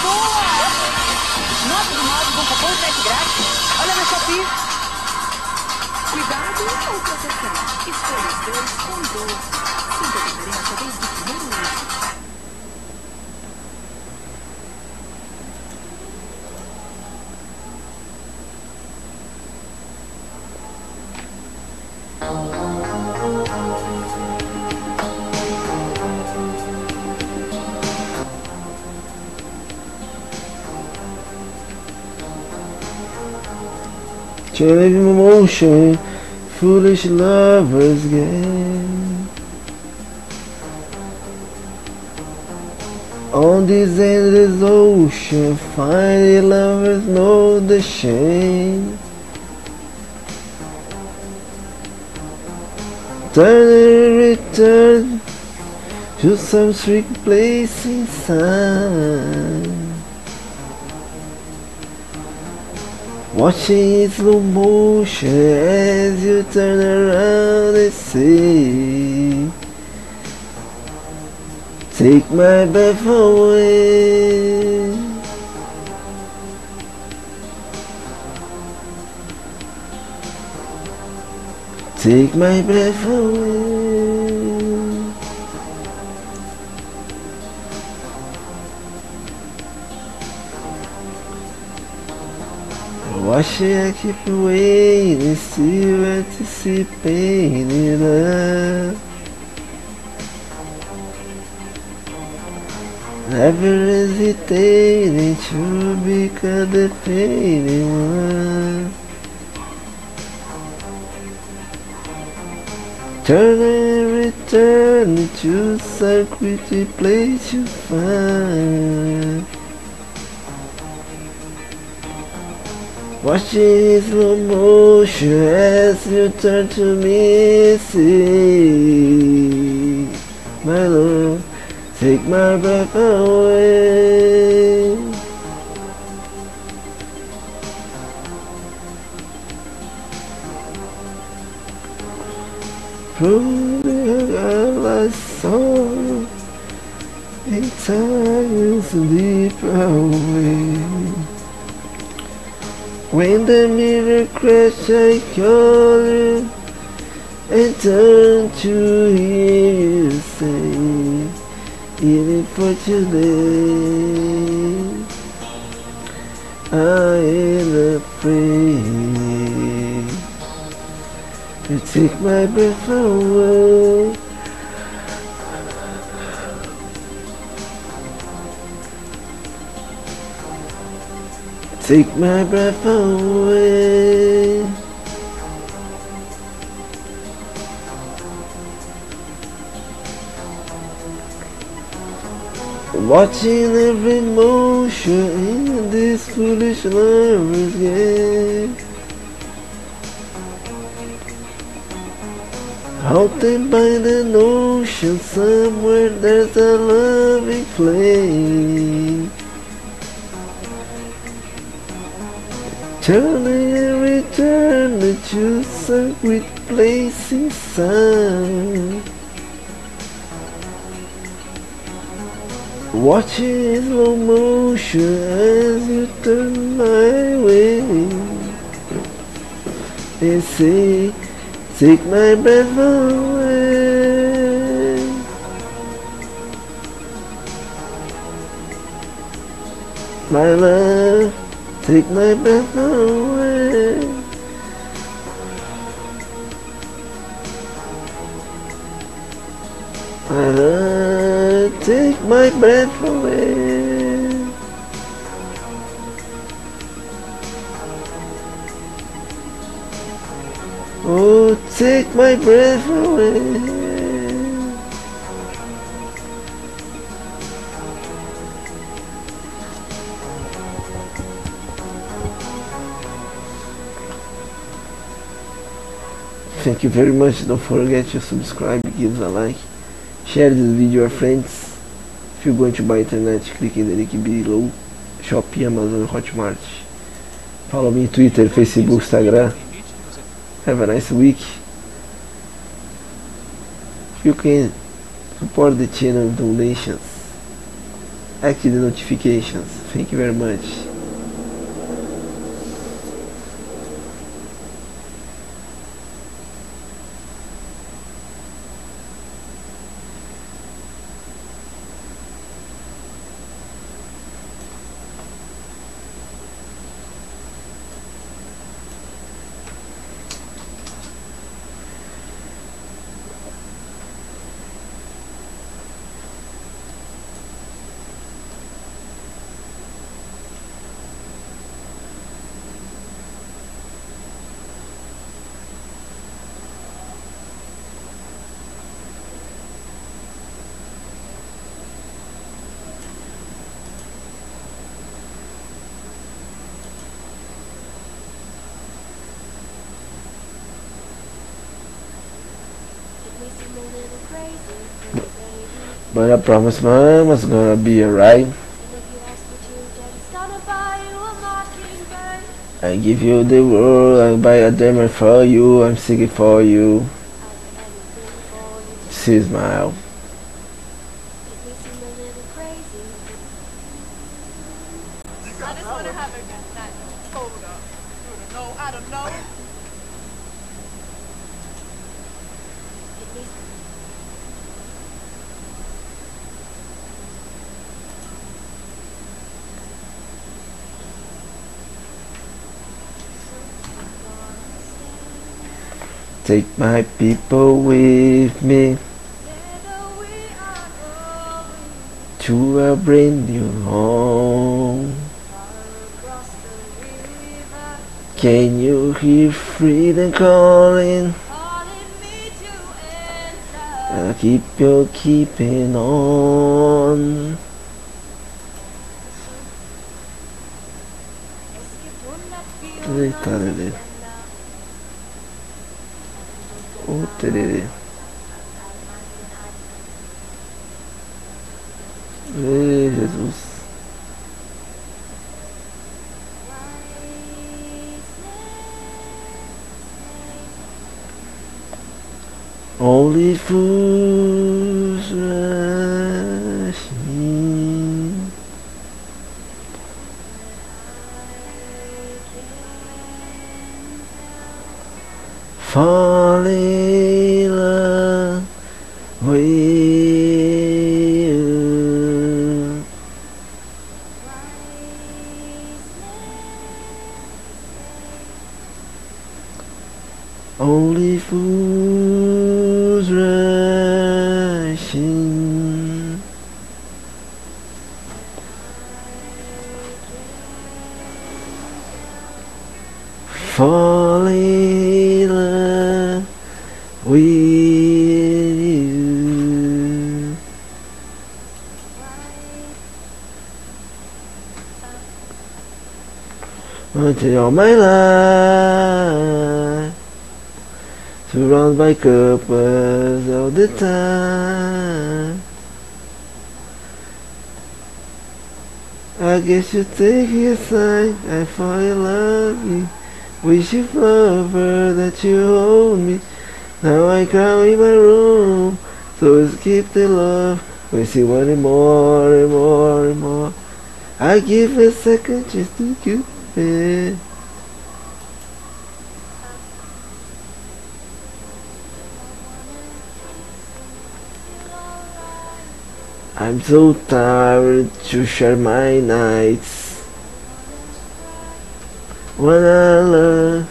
Boa! 9 com cupom frete grátis. Olha na Shopee. Cuidado ou proteção? Escolha os dois com dor. Sinta a diferença desde o primeiro uso. Change motion, foolish lovers game. On this endless ocean, finding lovers know the shame. Turn and return to some sweet place inside. Watching in slow motion as you turn around and say, take my breath away. Take my breath away. Watching, I keep waiting, still anticipating love. Never hesitating to become the fading one. Turn and return to some pretty place you find. Watching in slow motion as you turn to me and say, my love, take my breath away. Proving all I saw in times deep away. When the mirror crashed, I called you and turned to hear you say, even for today, I am afraid to take my breath away. Take my breath away. Watching every motion in this foolish lover's game. Out there by the ocean, somewhere there's a loving flame. Turn and return to some sweet place inside. Watching in slow motion as you turn my way and say, take my breath away. My love, take my breath away. My love, take my breath away. Oh, take my breath away. Thank you very much. Don't forget to subscribe, give a like, share this video with your friends. If you're going to buy internet, click in the link below. Shopee, Amazon, Hotmart. Follow me on Twitter, Facebook, Instagram. Have a nice week. You can support the channel with donations. active the notifications. Thank you very much. But I promise mama's gonna be alright. I give you the world, I buy a diamond for you, I'm singing for you. See smile. I just want to have that photo. No, I don't know. Take my people with me to a brand new home. Can you hear freedom calling? Keeping on. Eita, Lelê. Ô, tererê. Ei, Jesus. Only fools rush in. Fall in love with you. Only fools rush in. Fall in love with you. Until all my life, surrounded by couples all the time. I guess you take your sign, I fall in love with you. Wish you forever that you hold me. Now I cry in my room, so let's keep the love. We see one and more and more and more. I give a second chance to you. I'm so tired to share my nights. When I love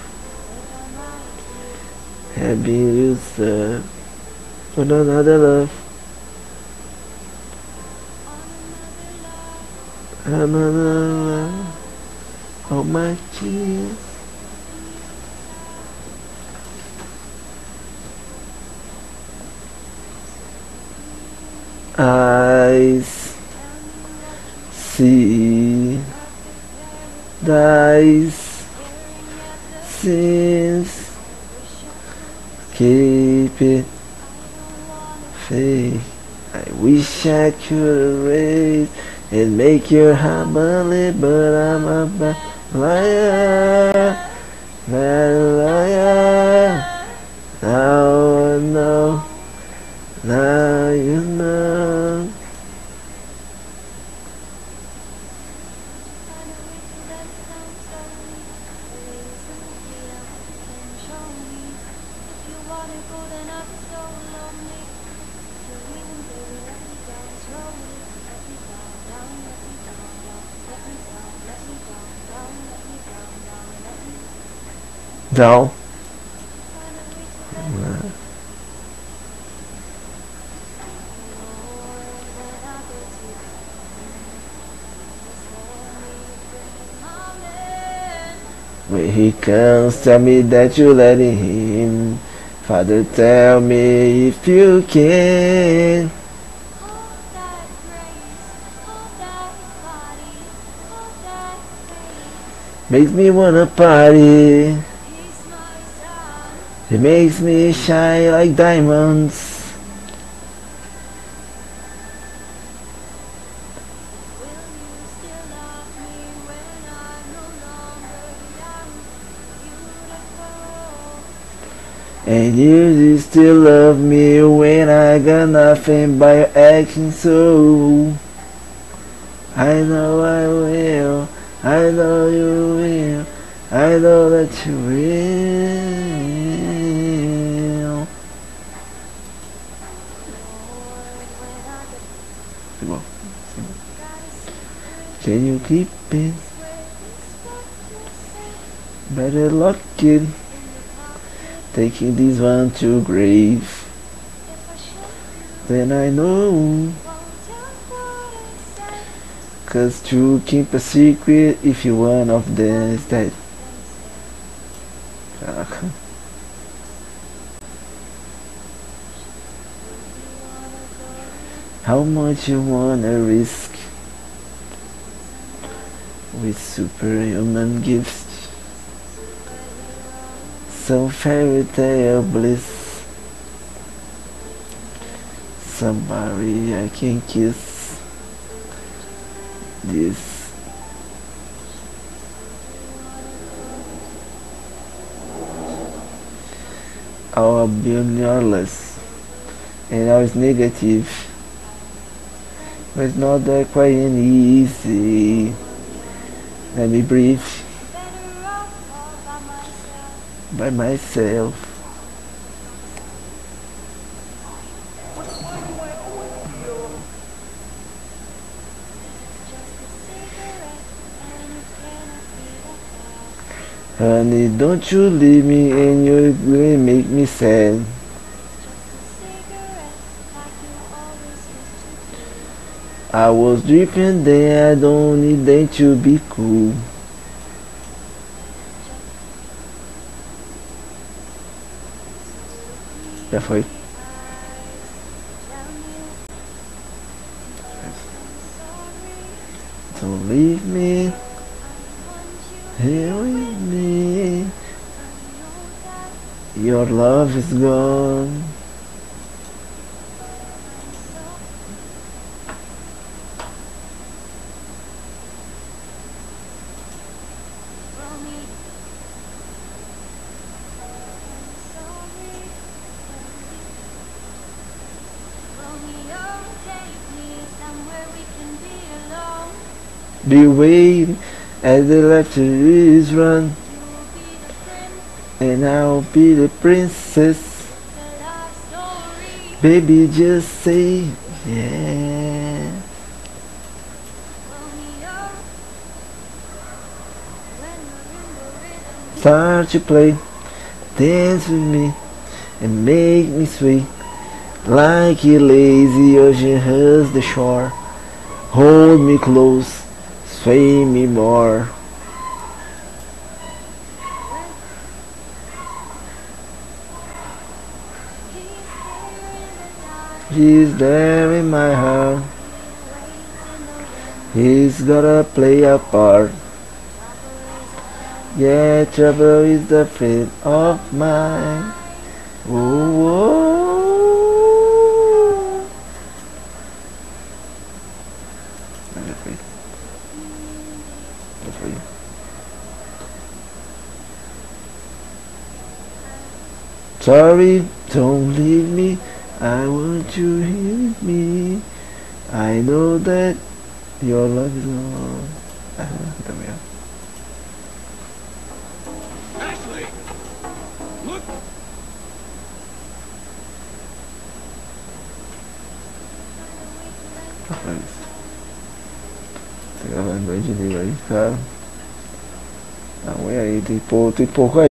have been used up for another love. Another love. Oh my tears. Eyes see dies since keep it fake. I wish I could erase and make your heart believe, but I'm a bad liar, bad liar. Now I know, now you know. Não. When he comes, tell me that you let him. Father, tell me if you can. Makes me wanna party. It makes me shine like diamonds. And you still love me when I got nothing by your action, so I know I will, I know you will, I know that you will. Can you keep it? Better lock it. Taking this one to grave. Then I know. 'Cause to keep a secret if you one of them is dead. Caraca. How much you wanna risk with superhuman gifts? Some fairy tale bliss. Somebody I can kiss. This. Our billionaires and I was negative. But it's not that quite easy. Let me breathe. By myself. Honey, don't you leave me and you will make me sad. I was dripping then I don't need them to be cool. Já foi. Don't leave me here with me. Your love is gone. Be waiting as the laughter is run, and I'll be the princess. Baby, just say yeah. Start to play, dance with me, and make me sway like a lazy ocean hugs the shore. Hold me close. Sway me more. He's there in my heart. He's gotta play a part. Yeah, trouble is the friend of mine. Whoa, whoa. Sorry, don't leave me. I want you here with me. I know that your love is gone. Também. Ashley, look. Rapaz, tá gravando dois de livro aí, cara. Não, é aí, tem pouco aí.